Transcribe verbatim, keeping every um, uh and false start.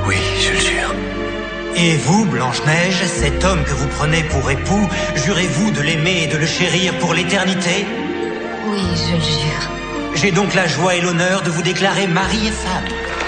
Oui, je le jure. Et vous, Blanche-Neige, cet homme que vous prenez pour époux, jurez-vous de l'aimer et de le chérir pour l'éternité? Oui, je le jure. J'ai donc la joie et l'honneur de vous déclarer mari et femme.